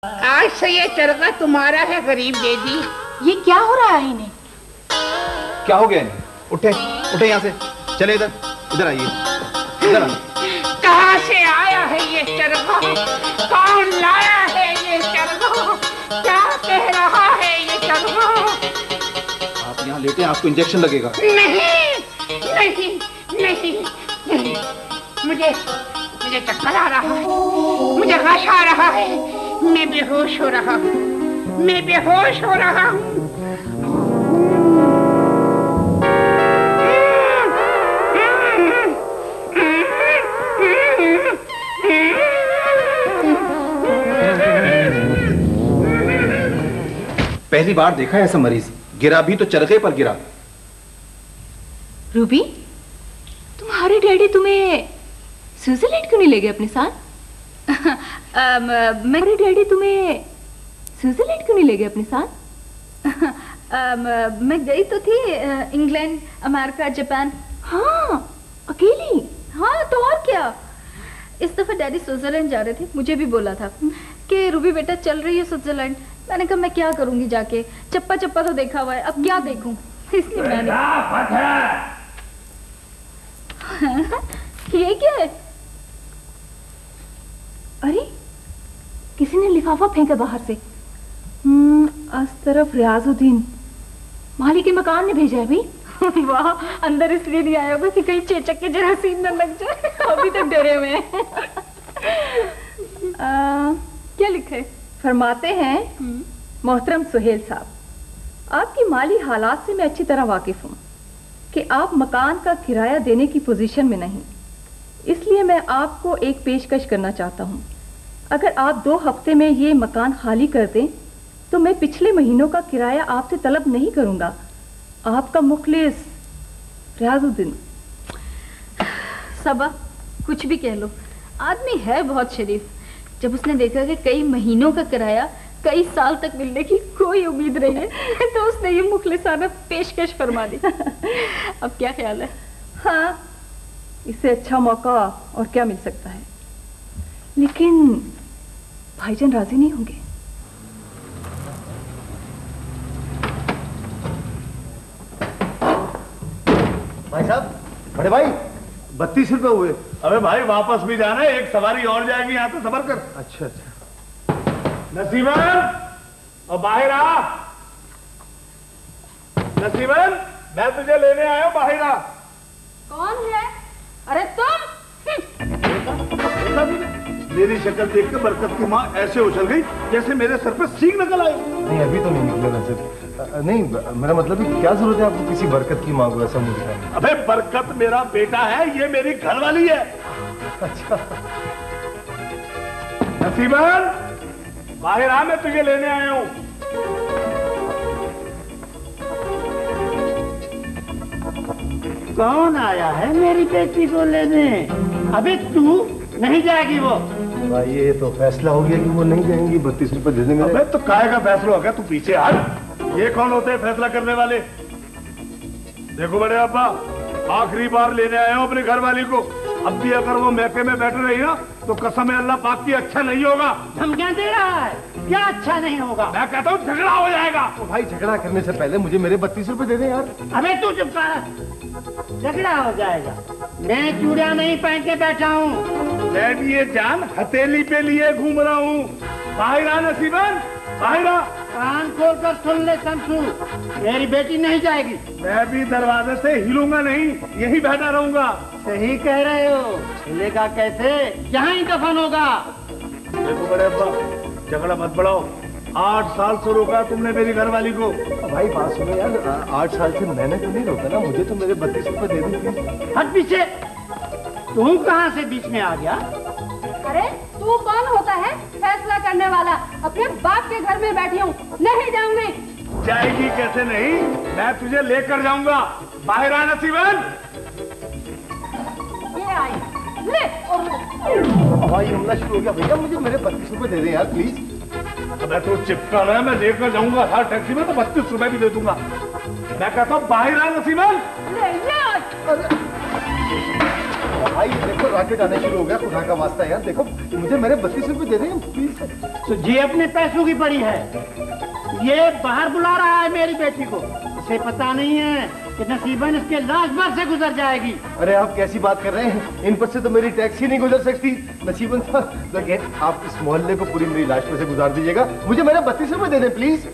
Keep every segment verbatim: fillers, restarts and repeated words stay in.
आज से ये चरखा तुम्हारा है गरीब दीदी। ये क्या हो रहा है इन्हें? क्या हो गया इन्हें? उठे उठे यहाँ से, चले इधर, इधर आइए, इधर आ। कहाँ से आया है ये चरखा? कौन लाया है ये चरखा? क्या कह रहा है ये चरखा? आप यहाँ लेटे हैं, आपको इंजेक्शन लगेगा। नहीं नहीं नहीं नहीं, मुझे मुझे चक्कर आ रहा है, मुझे गश आ रहा है, मैं बेहोश हो रहा हूँ, मैं बेहोश हो रहा हूँ। पहली बार देखा है ऐसा मरीज, गिरा भी तो चरखे पर गिरा। रूबी, तुम्हारे डैडी तुम्हें स्विट्जरलैंड क्यों नहीं ले गए अपने साथ? मेरे डैडी तुम्हें स्विट्जरलैंड क्यों नहीं ले गए अपने साथ? मैं गई तो थी इंग्लैंड, अमेरिका, जापान। हाँ, अकेली? हाँ तो और क्या। इस दफा डैडी स्विट्जरलैंड जा रहे थे, मुझे भी बोला था कि रूबी बेटा चल रही है स्विट्जरलैंड। मैंने कहा मैं क्या करूंगी जाके, चप्पा चप्पा तो देखा हुआ है, अब क्या देखूं, इसलिए मैंने। ये क्या है? अरे किसी ने लिफाफा फेंका बाहर से। हम्म, इस तरफ रियाजुद्दीन माली के मकान ने भेजा है भाई। वाह, अंदर इसलिए नहीं आया होगा कि कहीं चेचक के जरासीम न लग जाए। अभी तक डरे हुए हैं। क्या लिखा है? फरमाते हैं, मोहतरम सुहेल साहब, आपकी माली हालात से मैं अच्छी तरह वाकिफ हूँ कि आप मकान का किराया देने की पोजीशन में नहीं, इसलिए मैं आपको एक पेशकश करना चाहता हूँ। अगर आप दो हफ्ते में ये मकान खाली कर दें तो मैं पिछले महीनों का किराया आपसे तलब नहीं करूँगा। आपका मुखलिस रियाजुद्दीन। सबा, कुछ भी कह लो, आदमी है बहुत शरीफ। जब उसने देखा कि कई महीनों का किराया कई साल तक मिलने की कोई उम्मीद नहीं है तो उसने ये मुखलिसाना पेशकश फरमा दी। अब क्या ख्याल है? हाँ, इससे अच्छा मौका और क्या मिल सकता है। लेकिन भाईजान राजी नहीं होंगे। भाई साहब, बड़े भाई, बत्तीस रुपए हुए। अबे भाई वापस भी जाना है, एक सवारी और जाएगी, यहाँ तो सबर कर। अच्छा अच्छा। नसीबन, और बाहर आ। नसीबन, मैं तुझे लेने आया हूँ, बाहर आ। कौन है? अरे तुम? मेरी शक्ल देख के बरकत की माँ ऐसे उछल गई जैसे मेरे सर पे सींग निकल आई। नहीं, अभी तो नहीं निकले वैसे। नहीं, मेरा मतलब है क्या जरूरत है आपको किसी बरकत की माँ को ऐसा मुझे कहने? अबे बरकत मेरा बेटा है, ये मेरी घरवाली है। अच्छा। नसीबन, बाहर आ, मैं तुझे लेने आया हूँ। कौन आया है मेरी बेटी को लेने? अबे तू नहीं जाएगी वो। भाई ये तो फैसला हो गया कि वो नहीं जाएंगी, बत्तीस रुपए दे देंगे। अबे तो काय का फैसला हो गया, तू पीछे हट। ये कौन होते हैं फैसला करने वाले? देखो बड़े अब्बा, आखिरी बार लेने आया हूँ अपनी घरवाली को। अब भी अगर वो मैके में बैठ रही ना तो कसम है अल्लाह पाक की अच्छा नहीं होगा। धमकियां दे रहा है, क्या अच्छा नहीं होगा? मैं कहता हूँ झगड़ा हो जाएगा। तो भाई झगड़ा करने से पहले मुझे मेरे बत्तीस रुपए दे दे यार। अबे तू चुप कर, झगड़ा हो जाएगा। मैं चूड़िया नहीं पहन के बैठा हूँ। मैं ये जान हथेली पे लिए घूम रहा हूँ। बाहर आ नसीबन, बाहर आ। कान खोल कर सुन ले शमसू, मेरी बेटी नहीं जाएगी। मैं भी दरवाजे से हिलूंगा नहीं, यही बैठा रहूंगा। सही कह रहे हो, हिलेगा कैसे? यहाँ ही दफन होगा। देखो बड़े अब्बा, झगड़ा मत बढ़ाओ। आठ साल से रोका तुमने मेरी घरवाली को। भाई बात सुनो यार, आठ साल से मैंने तो नहीं रोका ना, मुझे तो मेरे बत्तीस रुपए दे दी। हट पीछे। तू कहाँ से बीच में आ गया? अरे तू कौन होता है फैसला करने वाला? अपने बाप के घर में बैठी हूँ, नहीं जाऊंगी। जाएगी कैसे नहीं, मैं तुझे लेकर जाऊंगा। बाहर आ नसीबन। ये आई, ले। भाई हमला शुरू हो गया। भैया मुझे मेरे बत्तीस रुपए दे दे यार प्लीज। मैं तो चिपका रहा है, मैं लेकर जाऊंगा हर टैक्सी में तो बत्तीस रुपए भी दे दूंगा। मैं कहता हूँ बाहर आ नसीबन। ले, ले। भाई देखो रॉकेट आने शुरू हो गया, खुदा का वास्ता यार देखो मुझे मेरे बत्तीस रुपए दे दें प्लीज। तो जी अपने पैसों की पड़ी है, ये बाहर बुला रहा है मेरी बेटी को, इसे पता नहीं है कि नसीबन इसके लाश भर से गुजर जाएगी। अरे आप कैसी बात कर रहे हैं, इन पर से तो मेरी टैक्सी नहीं गुजर सकती नसीबन साहब। देखिए आप इस मोहल्ले को पूरी मेरी लाश पर से गुजार दीजिएगा, मुझे मेरे बत्तीस रुपए दे दें प्लीज।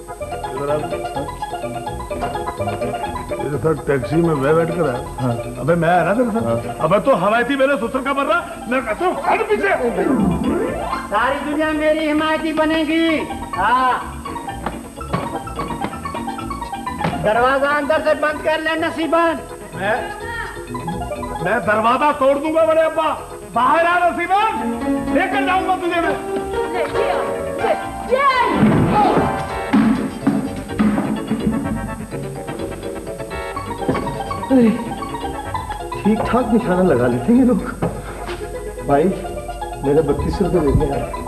तेरे साथ टैक्सी में मैं बैठ कर आया। हाँ। अबे मैं आया ना तेरे साथ। हाँ। अबे तो हमायती मेरे ससुर का मर रहा, मैं कहता हूँ हट पीछे। सारी दुनिया मेरी हिमायती बनेगी। हाँ दरवाजा अंदर से बंद कर ले नसीबन। मैं मैं दरवाजा तोड़ दूंगा बड़े अब्बा, बाहर आ नसीबन, लेकर जाऊंगा तुझे मैं। ठीक ठाक निशाना लगा लेते हैं ये लोग। भाई मेरे बत्तीस रुपए दे दें यार।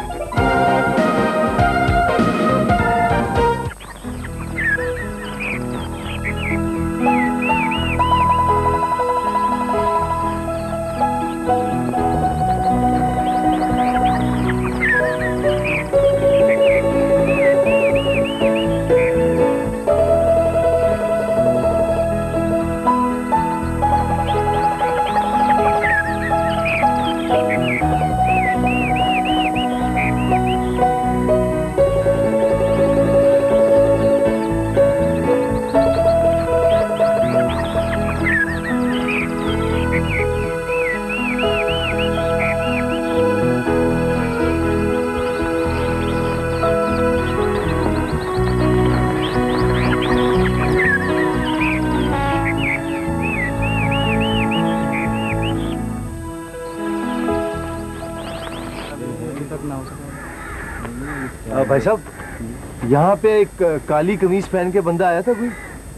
भाई साहब यहाँ पे एक काली कमीज पहन के बंदा आया था कोई?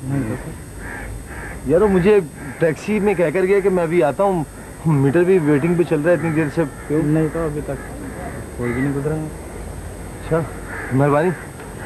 नहीं यार मुझे टैक्सी में कह कर गया कि मैं अभी आता हूँ, मीटर भी वेटिंग पे चल रहा है इतनी देर से। क्यों नहीं तो अभी तक कोई भी नहीं गुजरा। अच्छा मेहरबानी।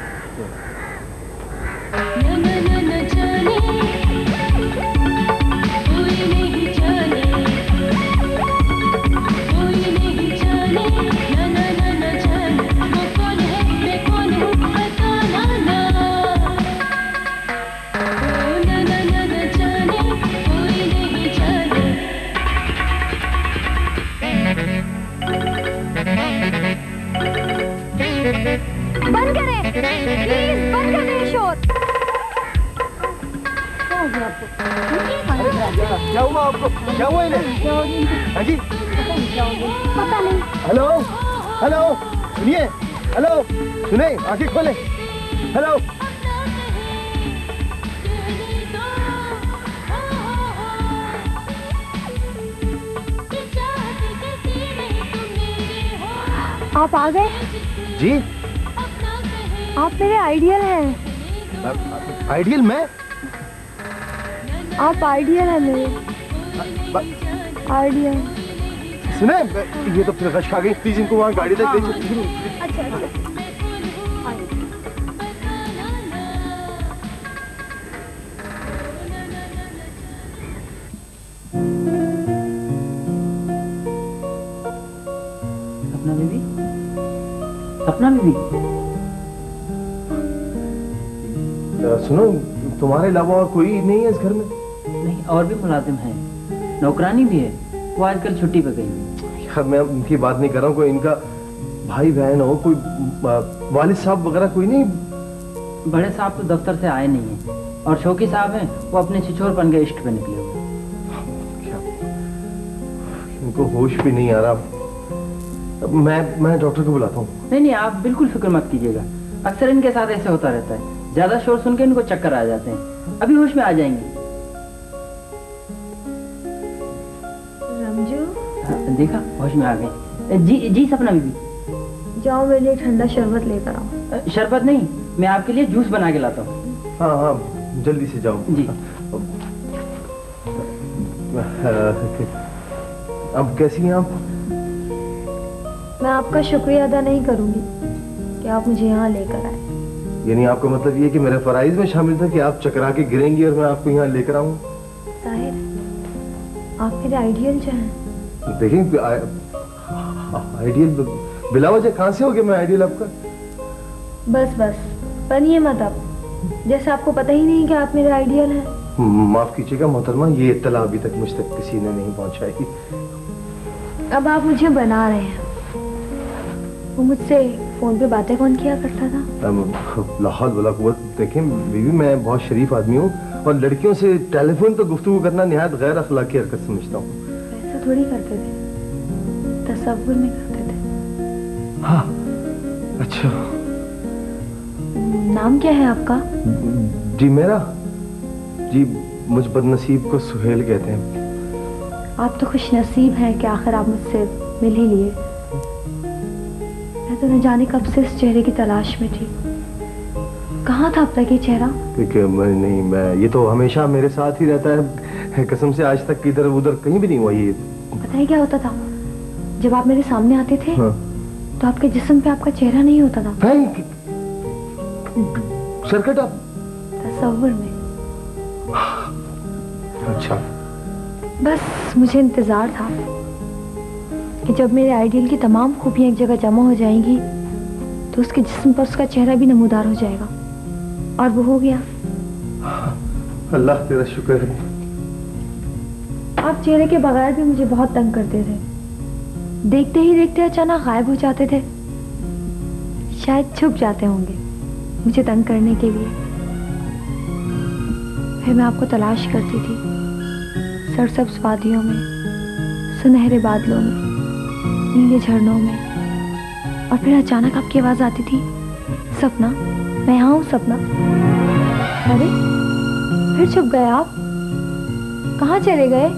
बंद करें प्लीज, बंद करें शोर। क्या हुआ आपको? क्या हुआ इन्हें? हाँ जी पता नहीं। हेलो हेलो सुनिए, हेलो सुने, आंखें खोले, हेलो। आप आ गए? जी आप मेरे आइडियल हैं। आइडियल? मैं? आप आइडियल हैं मेरे। आइडियल। सुने ये तो फिर रश आ गई, प्लीज इनको वहाँ गाड़ी तक भेजिए। अच्छा अच्छा सपना बीबी, सपना बीबी। सुनो तुम्हारे अलावा और कोई नहीं है इस घर में? नहीं, और भी मुलाजिम हैं, नौकरानी भी है, वो आजकल छुट्टी पे गई। यार मैं उनकी बात नहीं कर रहा हूँ, कोई इनका भाई बहन हो, कोई वालिद साहब वगैरह कोई नहीं? बड़े साहब तो दफ्तर से आए नहीं हैं, और शौकी साहब हैं वो अपने छिछोरपन के इश्क पे निकले हुए। इनको होश भी नहीं आ रहा। मैं मैं डॉक्टर को बुलाता हूँ। नहीं नहीं, आप बिल्कुल फिक्र मत कीजिएगा, अक्सर इनके साथ ऐसे होता रहता है, ज्यादा शोर सुन के इनको चक्कर आ जाते हैं, अभी होश में आ जाएंगे। रमजू देखा, होश में आ गए। जी जी सपना बीबी। जाओ मेरे लिए ठंडा शरबत लेकर आओ। शरबत नहीं, मैं आपके लिए जूस बना के लाता हूँ। हाँ हाँ जल्दी से जाओ जी। अब कैसी हैं आप? मैं आपका शुक्रिया अदा नहीं करूंगी कि आप मुझे यहाँ लेकर आए। यानी आपका मतलब ये कि मेरे फराइज में शामिल था कि आप चकरा के गिरेंगी और मैं आपको यहाँ लेकर आऊँ? जाहिर आप मेरे आइडियल जो हैं। देखिए आइडियल बिला वजह कहाँ से हो गया मैं आइडियल आपका? बस बस बनिए मत अब, जैसे आपको पता ही नहीं कि आप मेरे आइडियल हैं। माफ कीजिएगा मोहतरमा, ये इत्तला अभी तक मुझ तक किसी ने नहीं पहुंचाई। अब आप मुझे बना रहे हैं। वो मुझसे फोन पे बातें कौन किया करता था? लाहौल वाला कुव्वत। देखें बीवी, मैं बहुत शरीफ आदमी हूँ और लड़कियों से टेलीफोन पर गुफ्तगू करना निहायत गैर अखलाकी हरकत समझता हूँ। ऐसा थोड़ी करते थे, तसव्वुर में करते थे। हाँ अच्छा। नाम क्या है आपका? जी मेरा? जी मुझ बदनसीब को सुहेल कहते हैं। आप तो खुश नसीब हैं कि आखिर आप मुझसे मिल ही लिए। मैं तो न जाने कब से इस चेहरे की तलाश में थी। कहाँ था अब तक ये चेहरा? मैं नहीं, मैं ये तो हमेशा मेरे साथ ही रहता है, कसम से आज तक इधर उधर कहीं भी नहीं हुआ ये। पता है क्या होता था? जब आप मेरे सामने आते थे हाँ। तो आपके जिस्म पे आपका चेहरा नहीं होता था। सरकट आप तसव्वुर में। अच्छा। बस मुझे इंतजार था कि जब मेरे आइडियल की तमाम खूबियां एक जगह जमा हो जाएंगी तो उसके जिस्म पर उसका चेहरा भी नमूदार हो जाएगा, और वो हो गया। अल्लाह तेरा शुक्र है। आप चेहरे के बगैर भी मुझे बहुत तंग करते थे। देखते ही देखते अचानक गायब हो जाते थे। शायद छुप जाते होंगे मुझे तंग करने के लिए। फिर मैं आपको तलाश करती थी, सरसब्ज वादियों में, सुनहरे बादलों में, नीले झरनों में, और फिर अचानक आपकी आवाज आती थी, सपना मैं यहाँ हूँ सपना। अरे फिर छुप गए आप, कहाँ चले गए?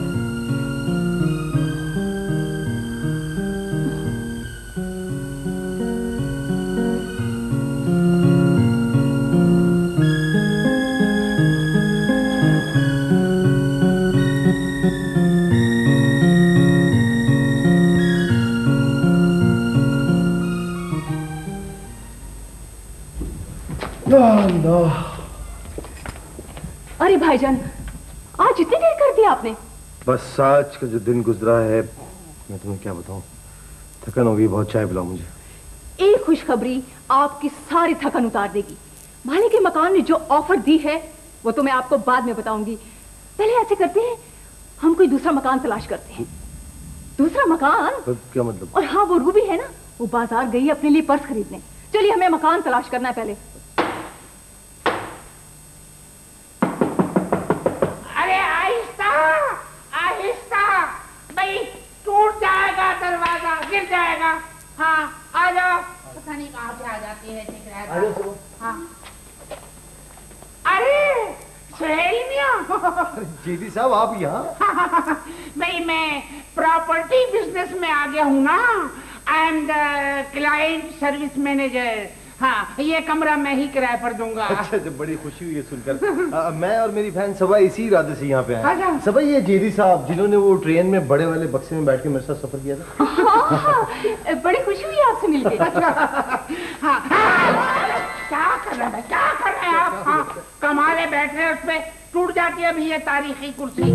अरे भाईजान, आज इतनी देर कर दी आपने? बस आज का जो दिन गुजरा है मैं तुम्हें क्या बताऊं, थकन हो गई बहुत। चाय पिलाओ मुझे। एक खुशखबरी आपकी सारी थकन उतार देगी। मालिक के मकान ने जो ऑफर दी है वो तो मैं आपको बाद में बताऊंगी। पहले ऐसे करते हैं, हम कोई दूसरा मकान तलाश करते हैं। दूसरा मकान? क्या मतलब? और हाँ, वो रूबी है ना, वो बाजार गई अपने लिए पर्स खरीदने। चलिए हमें मकान तलाश करना है पहले। अरे आहिस्ता आहिस्ता, भाई टूट जाएगा दरवाजा, गिर जाएगा। हाँ आ जाओ। पता नहीं कहाँ से आ जाती है, ठीक है। हाँ अरे सुहेल मियां। जेदी साहब आप यहाँ? भाई मैं प्रॉपर्टी बिजनेस में आ गया हूँ ना। I am the client service manager. हाँ, ये कमरा मैं ही किराए पर दूंगा। अच्छा, जब बड़ी खुशी हुई है सुनकर। आ, मैं और मेरी बहन सबा इसी इरादे से यहाँ पे आए। अच्छा। सबा ये जेदी साहब जिन्होंने वो ट्रेन में बड़े वाले बक्से में बैठ के मेरे साथ सफर किया था। हाँ, बड़ी खुशी हुई आपसे मिलके। हाँ, क्या कर रहे हैं, क्या कर रहे हैं आप? हाँ, कमाले बैठ रहे हैं, उस पे टूट जाती है अभी ये तारीखी कुर्सी।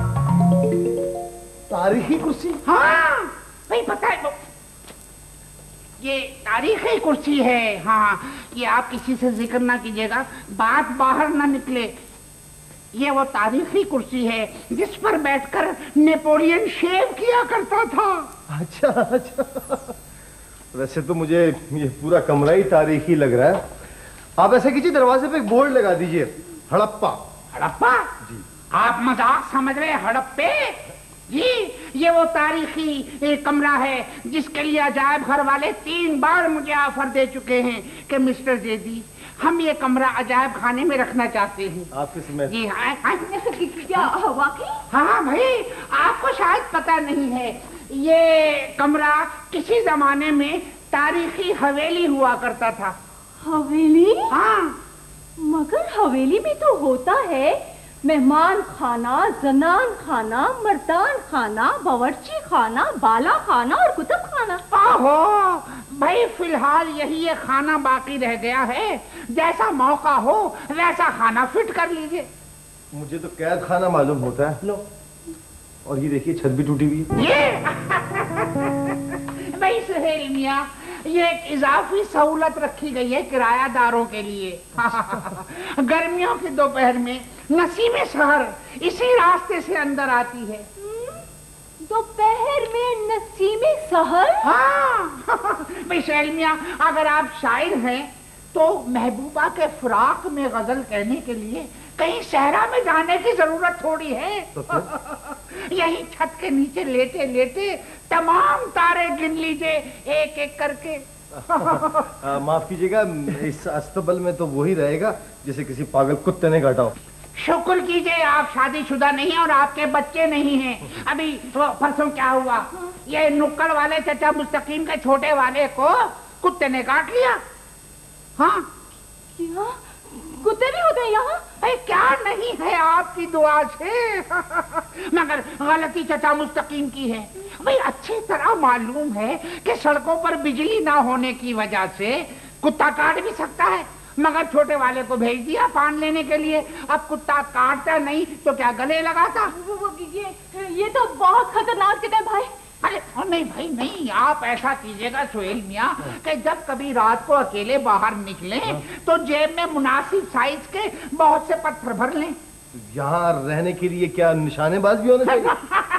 तारीखी कुर्सी? हाँ भाई पता है, ये तारीखी कुर्सी है। हाँ, ये आप किसी से जिक्र ना कीजिएगा, बात बाहर ना निकले। ये वो तारीखी कुर्सी है जिस पर बैठकर नेपोलियन शेव किया करता था। अच्छा अच्छा, वैसे तो मुझे ये पूरा कमरा ही तारीखी लग रहा है। आप ऐसा कीजिए, दरवाजे पे एक बोर्ड लगा दीजिए, हड़प्पा। हड़प्पा? जी। आप मजाक समझ रहे हैं? हड़प्पे जी, ये वो तारीखी एक कमरा है जिसके लिए अजायब घर वाले तीन बार मुझे ऑफर दे चुके हैं कि मिस्टर जेदी, हम ये कमरा अजायब खाने में रखना चाहते हैं। आपके समय? जी हाँ। क्या वाकई? हाँ भाई, आपको शायद पता नहीं है, ये कमरा किसी जमाने में तारीखी हवेली हुआ करता था। हवेली? हाँ, मगर हवेली में तो होता है मेहमान खाना, जनान खाना, मर्दान खाना, बावर्ची खाना, बाला खाना और कुतुब खाना। आहो भाई, फिलहाल यही ये खाना बाकी रह गया है। जैसा मौका हो वैसा खाना फिट कर लीजिए। मुझे तो कैद खाना मालूम होता है। लो। और ये देखिए छत भी टूटी हुई है। ये भाई सुहेल मियाँ, ये एक इजाफी सहूलत रखी गई है किरायादारों के लिए। गर्मियों की दोपहर में नसीमे शहर इसी रास्ते से अंदर आती है। दोपहर में नसीमे शहर? हाँ भाई सुहेल मियाँ, अगर आप शायर हैं तो महबूबा के फराक में गजल कहने के लिए कहीं सहरा में जाने की जरूरत थोड़ी है। तो यही छत के नीचे लेटे लेटे तमाम तारे गिन लीजिए एक एक करके। आ, माफ कीजिएगा, इस अस्तबल में तो वही रहेगा जैसे किसी पागल कुत्ते ने काटा हो। शुक्र कीजिए आप शादीशुदा नहीं हैं और आपके बच्चे नहीं हैं। अभी परसों क्या हुआ, ये नुक्कड़ वाले चचा मुस्तकीम के छोटे वाले को कुत्ते ने काट लिया। हाँ क्या कुत्ते भी होते हैं यहाँ? अरे क्या नहीं है आपकी दुआ से। मगर गलती चचा मुस्तकीम की है। भाई अच्छी तरह मालूम है कि सड़कों पर बिजली ना होने की वजह से कुत्ता काट भी सकता है, मगर छोटे वाले को भेज दिया पान लेने के लिए। अब कुत्ता काटता नहीं तो क्या गले लगाता। ये ये तो बहुत खतरनाक जगह भाई। अरे नहीं भाई नहीं, आप ऐसा कीजिएगा सुहेल मियाँ कि जब कभी रात को अकेले बाहर निकले तो जेब में मुनासिब साइज के बहुत से पत्थर भर लें। यहाँ रहने के लिए क्या निशानेबाज भी होने चाहिए?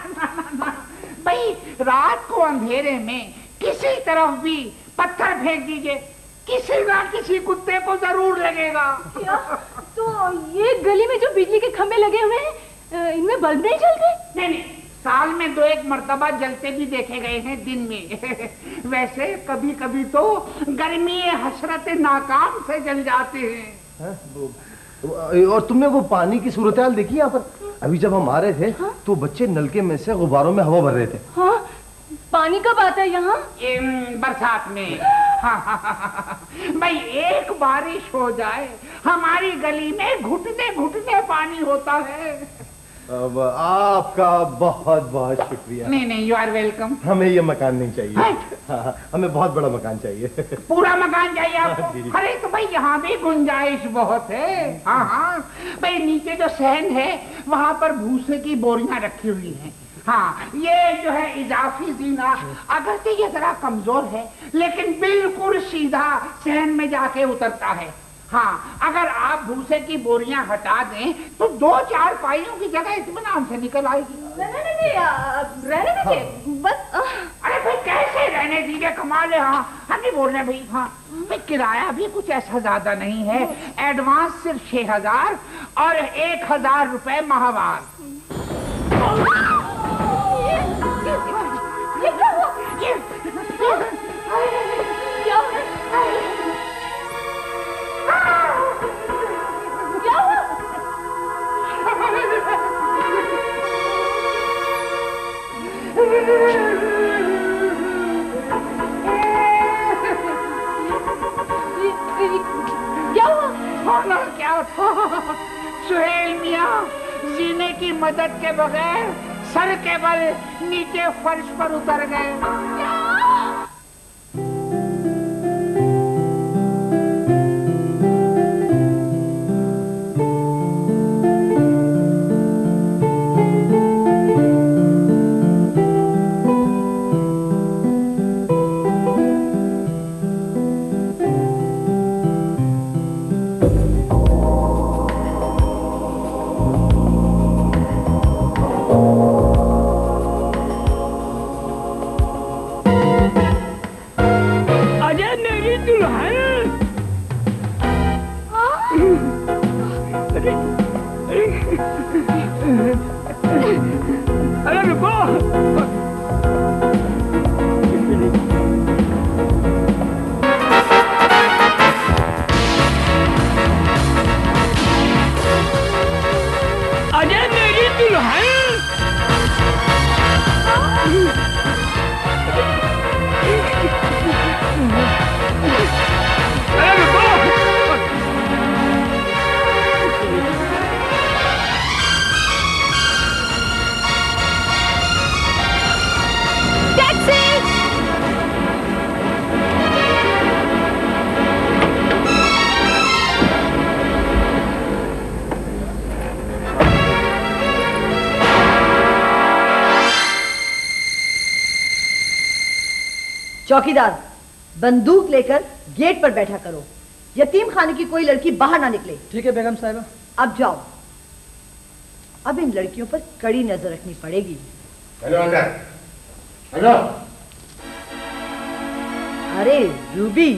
भाई रात को अंधेरे में किसी तरफ भी पत्थर फेंक दीजिए, किसी ना किसी कुत्ते को जरूर लगेगा। क्या? तो ये गली में जो बिजली के खंभे लगे हुए हैं इनमें बल्ब नहीं जलते? नहीं नहीं, साल में दो एक मर्तबा जलते भी देखे गए हैं दिन में। वैसे कभी कभी तो गर्मी हसरत नाकाम से जल जाते हैं। और तुमने वो पानी की सूरत हाल देखी यहाँ पर? अभी जब हम आ रहे थे हाँ? तो बच्चे नलके में से गुब्बारों में हवा भर रहे थे। हाँ? पानी कब आता है यहाँ? बरसात में। हाँ, हाँ, हाँ, भाई एक बारिश हो जाए हमारी गली में घुटने घुटने पानी होता है। अब आपका बहुत बहुत शुक्रिया। नहीं नहीं, यू आर वेलकम। हमें ये मकान नहीं चाहिए। हाँ, हमें बहुत बड़ा मकान चाहिए। पूरा मकान चाहिए आपको? अरे तो भाई यहाँ भी गुंजाइश बहुत है। हाँ हाँ भाई, नीचे जो सहन है वहाँ पर भूसे की बोरियां रखी हुई हैं। हाँ, ये जो है इजाफी जीना अगर तो ये जरा कमजोर है लेकिन बिल्कुल सीधा सहन में जाके उतरता है। हाँ, अगर आप भूसे की बोरियां हटा दें तो दो चार पाइयों की जगह इत्मीनान से निकल आएगी। रहने दीजिए, रहने दीजिए बस। अरे भाई कैसे रहने दीजिए, कमाल है। हाँ हम नहीं बोल रहे भाई। हाँ भाई, किराया भी कुछ ऐसा ज्यादा नहीं है। एडवांस सिर्फ छह हजार और एक हजार रुपए माहवार। ये क्या हुआ? ये क्या हुआ? क्या हुआ? क्या हुआ? होना क्या था सुहेल मियाँ, जीने की मदद के बगैर सर के बल नीचे फर्श पर उतर गए। चौकीदार, बंदूक लेकर गेट पर बैठा करो। यतीम खाने की कोई लड़की बाहर ना निकले। ठीक है बेगम साहिबा। अब जाओ। अब इन लड़कियों पर कड़ी नजर रखनी पड़ेगी। हेलो अंदर। हेलो। अरे रूबी,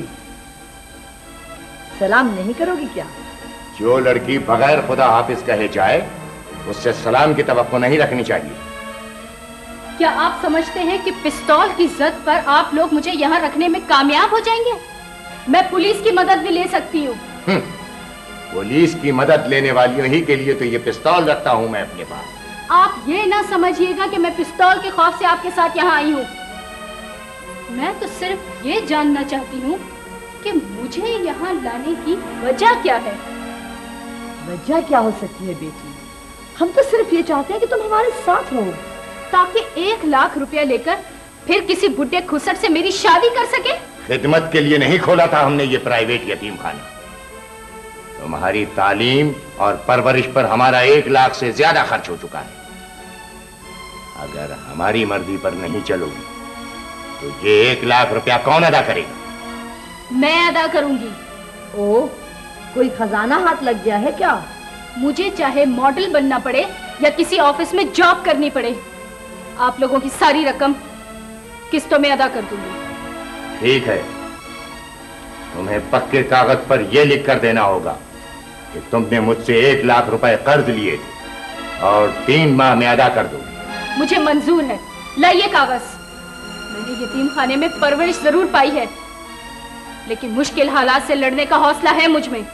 सलाम नहीं करोगी क्या? जो लड़की बगैर खुदा हाफिज कहे जाए उससे सलाम की तवक्को नहीं रखनी चाहिए। क्या आप समझते हैं कि पिस्तौल की जद पर आप लोग मुझे यहाँ रखने में कामयाब हो जाएंगे? मैं पुलिस की मदद भी ले सकती हूँ। पुलिस की मदद लेने वालियों ही के लिए तो ये पिस्तौल रखता हूँ मैं अपने पास। आप ये ना समझिएगा कि मैं पिस्तौल के खौफ से आपके साथ यहाँ आई हूँ। मैं तो सिर्फ ये जानना चाहती हूँ कि मुझे यहाँ लाने की वजह क्या है। वजह क्या हो सकती है बेटी? हम तो सिर्फ ये चाहते हैं कि तुम हमारे साथ रहो, ताकि एक लाख रुपया लेकर फिर किसी बुढ़े खुसट से मेरी शादी कर सके। खिदमत के लिए नहीं खोला था हमने ये प्राइवेट यतीम खाना। तुम्हारी तालीम और परवरिश पर हमारा एक लाख से ज्यादा खर्च हो चुका है। अगर हमारी मर्जी पर नहीं चलोगी तो ये एक लाख रुपया कौन अदा करेगा? मैं अदा करूंगी। ओ, कोई खजाना हाथ लग गया है क्या? मुझे चाहे मॉडल बनना पड़े या किसी ऑफिस में जॉब करनी पड़े, आप लोगों की सारी रकम किस्तों में अदा कर दूंगी। ठीक है, तुम्हें पक्के कागज पर यह लिख कर देना होगा कि तुमने मुझसे एक लाख रुपए कर्ज लिए थे और तीन माह में अदा कर दूंगी। मुझे मंजूर है, लाइए कागज। मैंने यतीम खाने में परवरिश जरूर पाई है, लेकिन मुश्किल हालात से लड़ने का हौसला है मुझ में।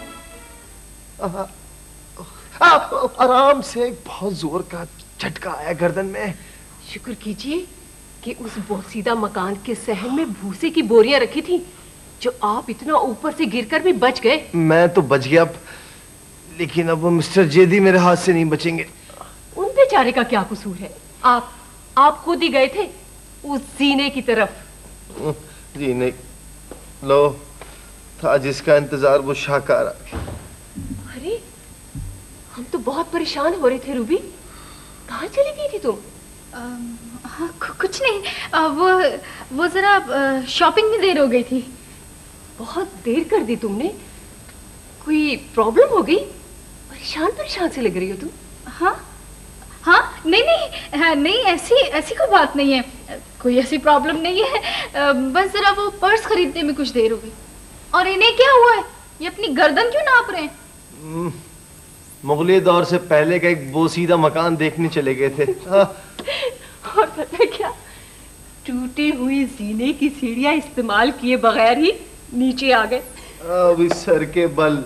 आप आराम से, बहुत जोर का झटका आया गर्दन में। शुक्र कीजिए कि उस बोसीदा मकान के सहन में भूसे की बोरियां रखी थी, जो आप इतना ऊपर से गिरकर भी बच गए। मैं तो बच गया, लेकिन अब वो मिस्टर जेदी मेरे हाथ से नहीं बचेंगे। उन बेचारे का क्या कसूर है? आप आप खुद ही गए थे उस जीने की तरफ। जीने लो था जिसका इंतजार वो शाहकार। अरे, हम तो बहुत परेशान हो रहे थे रूबी। कहाँ चली गई थी तुम? आ, हाँ, कुछ नहीं, आ, वो वो जरा शॉपिंग में देर हो गई थी। बहुत देर कर दी तुमने। कोई प्रॉब्लम हो गई? परेशान परेशान से लग रही हो तुम। हाँ हाँ, नहीं नहीं हाँ, नहीं ऐसी ऐसी कोई बात नहीं है, कोई ऐसी प्रॉब्लम नहीं है। आ, बस जरा वो पर्स खरीदने में कुछ देर हो गई। और इन्हें क्या हुआ है? ये अपनी गर्दन क्यों नाप रहे हैं? मुगली दौर से पहले का एक बोसीदा मकान देखने चले गए थे। और पता है क्या, टूटी हुई जीने की सीढ़ियां इस्तेमाल किए बगैर ही नीचे आ गए। अब इस सर के बल।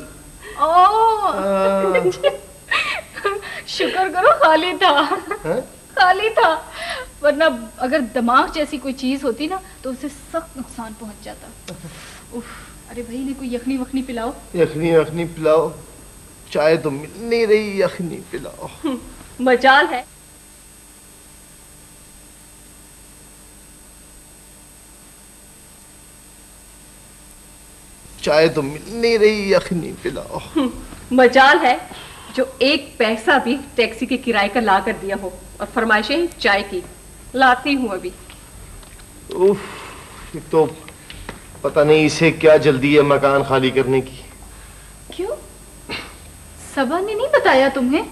ओह, शुक्र करो खाली था। है? खाली था, वरना अगर दिमाग जैसी कोई चीज होती ना तो उसे सख्त नुकसान पहुंच जाता। उफ, अरे भाई ने कोई यखनी वखनी पिलाओ। यखनी यखनी पिलाओ, चाय तो मिल नहीं रही, यखनी पिलाओ। मजाल है। चाय तो मिल नहीं रही, यखनी पिलाओ। मजाल है जो एक पैसा भी टैक्सी के किराए का ला कर दिया हो, और फरमाइशें चाय की लाती हूँ अभी। उफ, तो पता नहीं इसे क्या जल्दी है मकान खाली करने की। क्यों? सबा ने नहीं बताया तुम्हें?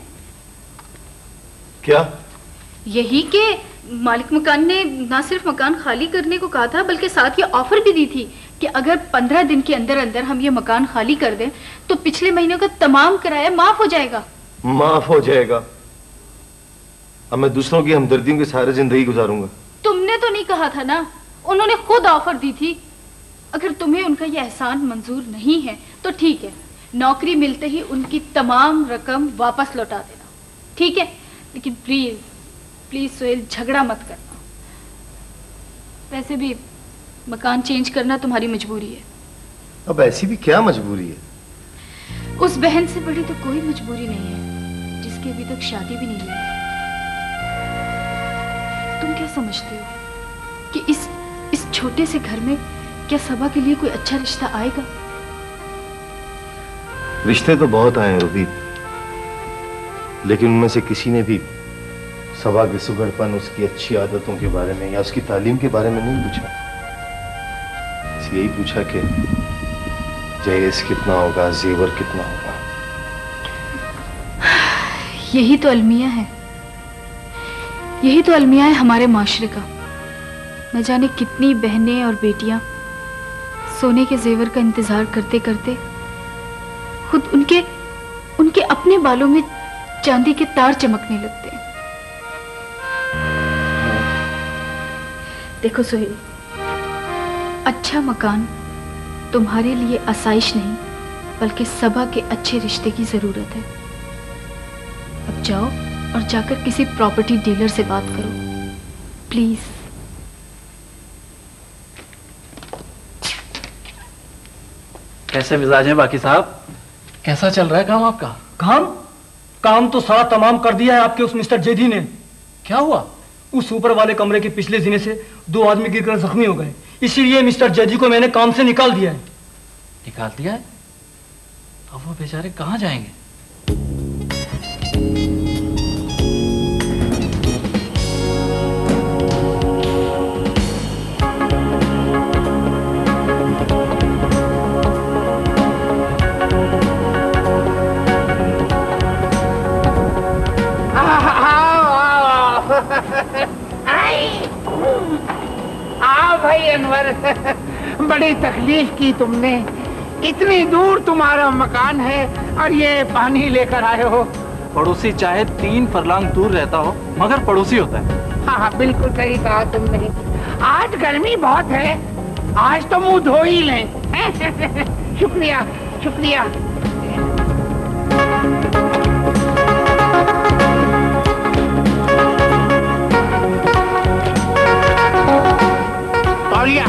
क्या? यही कि मालिक मकान ने ना सिर्फ मकान खाली करने को कहा था, बल्कि साथ ये ऑफर भी दी थी कि अगर पंद्रह दिन के अंदर अंदर हम ये मकान खाली कर दें तो पिछले महीने का तमाम किराया माफ हो जाएगा। माफ हो जाएगा? अब मैं दूसरों की हमदर्दियों के सारे जिंदगी गुजारूंगा। तुमने तो नहीं कहा था ना, उन्होंने खुद ऑफर दी थी। अगर तुम्हें उनका ये एहसान मंजूर नहीं है तो ठीक है, नौकरी मिलते ही उनकी तमाम रकम वापस लौटा देना, ठीक है? लेकिन प्लीज प्लीज सोहेल, झगड़ा मत करना। वैसे भी मकान चेंज करना तुम्हारी मजबूरी है। अब ऐसी भी क्या मजबूरी है? उस बहन से बड़ी तो कोई मजबूरी नहीं है जिसकी अभी तक शादी भी नहीं हुई। तुम क्या समझते हो कि इस इस छोटे से घर में क्या सबा के लिए कोई अच्छा रिश्ता आएगा? रिश्ते तो बहुत आए हैं रूबी, लेकिन उनमें से किसी ने भी सबा के सुगड़पन, उसकी अच्छी आदतों के बारे में या उसकी तालीम के बारे में नहीं पूछा। बस यही पूछा कि जहेज कितना होगा, जेवर कितना होगा। यही तो अलमिया है, यही तो अलमिया है हमारे माशरे का। न जाने कितनी बहनें और बेटियां सोने के जेवर का इंतजार करते करते खुद उनके उनके अपने बालों में चांदी के तार चमकने लगते हैं। देखो सोहेल, अच्छा मकान तुम्हारे लिए आसाइश नहीं बल्कि सबा के अच्छे रिश्ते की जरूरत है। अब जाओ और जाकर किसी प्रॉपर्टी डीलर से बात करो प्लीज। कैसे मिजाज हैं बाकी साहब? कैसा चल रहा है काम आपका? काम काम तो सारा तमाम कर दिया है आपके उस मिस्टर जेडी ने। क्या हुआ? उस ऊपर वाले कमरे के पिछले जीने से दो आदमी गिरकर जख्मी हो गए, इसीलिए मिस्टर जेडी को मैंने काम से निकाल दिया है। निकाल दिया है? अब वो बेचारे कहाँ जाएंगे? आओ भाई अनवर, बड़ी तकलीफ की तुमने। इतनी दूर तुम्हारा मकान है और ये पानी लेकर आए हो। पड़ोसी चाहे तीन फरलांग दूर रहता हो मगर पड़ोसी होता है। हाँ हाँ बिल्कुल सही कहा तुमने। आज गर्मी बहुत है, आज तो मुंह धो ही लें। शुक्रिया शुक्रिया। तौलिया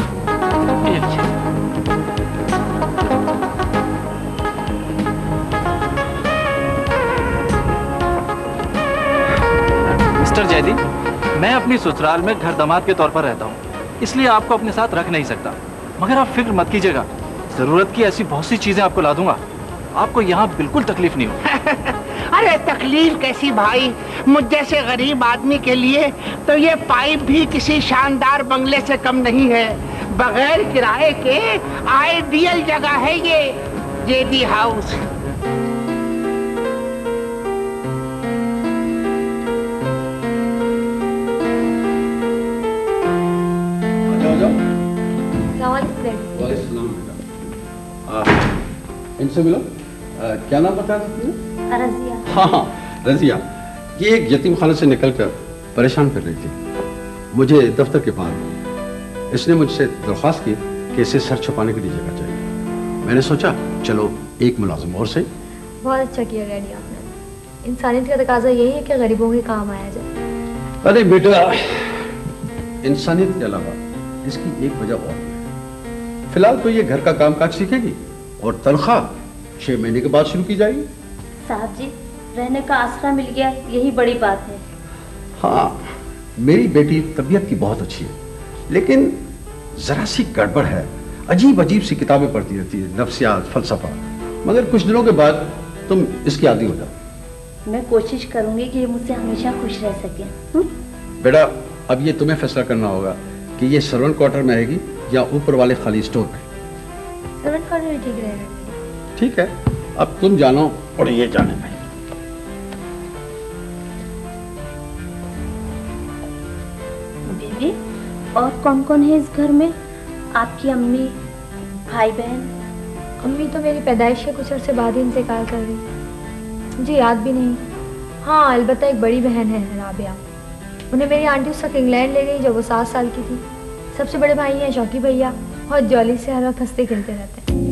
मिस्टर जैदी, मैं अपनी ससुराल में घर दामाद के तौर पर रहता हूँ, इसलिए आपको अपने साथ रख नहीं सकता। मगर आप फिक्र मत कीजिएगा, जरूरत की ऐसी बहुत सी चीजें आपको ला दूंगा। आपको यहाँ बिल्कुल तकलीफ नहीं हो। अरे तकलीफ कैसी भाई, मुझ जैसे गरीब आदमी के लिए तो ये पाइप भी किसी शानदार बंगले से कम नहीं है। बगैर किराए के आइडियल जगह है ये जेडी हाउस। इनसे मिलो। आ, क्या नाम बताया तुमने? रजिया। हाँ हाँ रजिया, ये एक यतीम खाने से निकलकर परेशान कर रही थी। मुझे दफ्तर के पास इसने मुझसे दरख्वास्त की कि इसे सर छुपाने के लिए जगह चाहिए। मैंने सोचा चलो एक मुलाजिम और सही। बहुत अच्छा किया डैडी आपने। इंसानियत का तकाजा यही है कि गरीबों के काम आया जाए। अरे बेटा, इंसानियत के अलावा इसकी एक वजह और है। फिलहाल तो ये घर का कामकाज सीखेगी और तनख्वाह छह महीने के बाद शुरू की जाएगी। साहब जी, रहने का आसरा मिल गया, यही बड़ी बात है। हाँ, मेरी बेटी तबीयत की बहुत अच्छी है, लेकिन जरा सी गड़बड़ है। अजीब अजीब सी किताबें पढ़ती रहती है, नफ्सियात, फलसफा। मगर कुछ दिनों के बाद तुम इसकी आदी हो जाओ। मैं कोशिश करूंगी कि ये मुझसे हमेशा खुश रह सके। हुँ? बेटा, अब ये तुम्हें फैसला करना होगा कि ये सर्वेंट क्वार्टर में रहेगी या ऊपर वाले खाली स्टोर में। सर्वेंट क्वार्टर ठीक रहेगा। ठीक है, अब तुम जानो और ये जाने भाई। बीबी, और कौन कौन है इस घर में? आपकी अम्मी, भाई बहन? अम्मी तो मेरी पैदाइश के कुछ अर्से बाद ही इंतकाल कर गई, मुझे याद भी नहीं। हाँ, अलबत्ता एक बड़ी बहन है राबिया, उन्हें मेरी आंटी उस वक्त इंग्लैंड ले गई जब वो सात साल की थी। सबसे बड़े भाई हैं शौकी भैया, और जॉली से हर वक्त हंसते खेलते रहते हैं।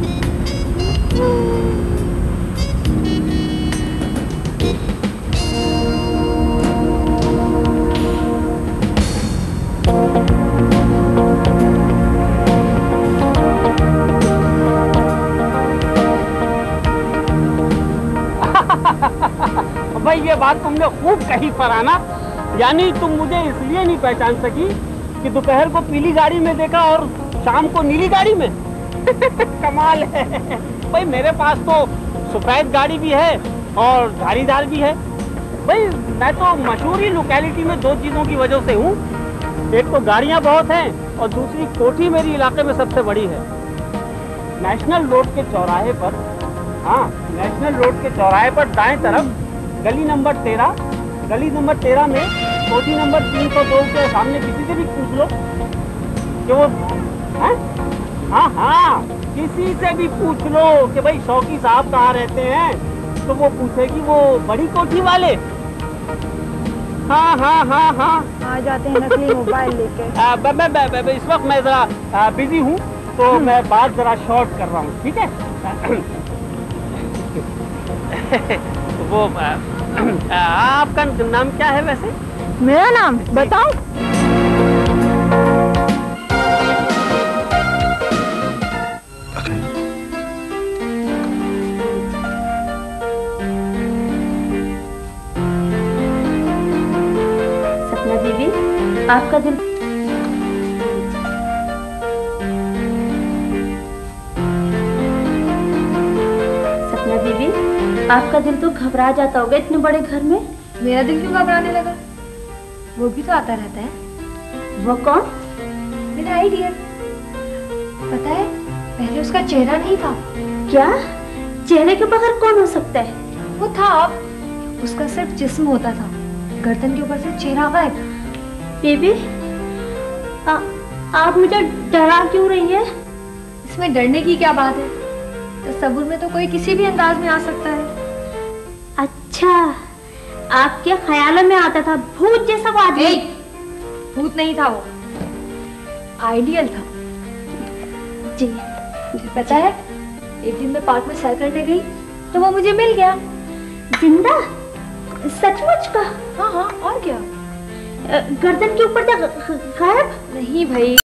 भाई ये बात तुमने खूब कही फरहाना। यानी तुम मुझे इसलिए नहीं पहचान सकी कि दोपहर को पीली गाड़ी में देखा और शाम को नीली गाड़ी में। कमाल है भाई, मेरे पास तो सफेद गाड़ी भी है और धारीदार भी है। भाई मैं तो मशहूरी लोकेलिटी में दो चीजों की वजह से हूँ, एक तो गाड़ियाँ बहुत हैं और दूसरी कोठी मेरी इलाके में सबसे बड़ी है। नेशनल रोड के चौराहे पर, हाँ नेशनल रोड के चौराहे पर दाएं तरफ गली नंबर तेरह, गली नंबर तेरह में कोठी नंबर तीन सौ दो के सामने किसी से भी पूछ लो कि वो, हाँ हाँ हाँ किसी से भी पूछ लो कि भाई शौकी साहब कहाँ रहते हैं, तो वो पूछेगी वो बड़ी कोठी वाले। हाँ हाँ हाँ हाँ आ जाते हैं नकली मोबाइल लेके। आ, ब, ब, ब, ब, ब, इस वक्त मैं जरा बिजी हूँ तो मैं बात जरा शॉर्ट कर रहा हूँ, ठीक है? वो आ, आ, आपका नाम क्या है वैसे? मेरा नाम बताऊं? सपना दीदी, आपका दिल सपना दीदी, आपका दिल तो घबरा जाता होगा इतने बड़े घर में। मेरा दिल क्यों घबराने लगा? वो भी तो आता रहता है। वो कौन? मेरा आइडिया। पता है, पहले उसका चेहरा नहीं था। क्या? चेहरे के बगैर कौन हो सकता है? वो था, अब उसका सिर्फ जिस्म होता था, गर्दन के ऊपर से चेहरा गायब। बेबी, आ, आप मुझे डरा क्यों रही है? इसमें डरने की क्या बात है? तसव्वुर में तो कोई किसी भी अंदाज में आ सकता है। अच्छा, आपके ख्यालों में आता था भूत जैसा वो आदमी? भूत नहीं था, वो आइडियल था। जी, मुझे पता है, एक दिन मैं पार्क में सैर करने गई तो वो मुझे मिल गया। जिंदा? सचमुच का? हाँ हाँ, और क्या? गर्दन के ऊपर तक गायब? नहीं भाई।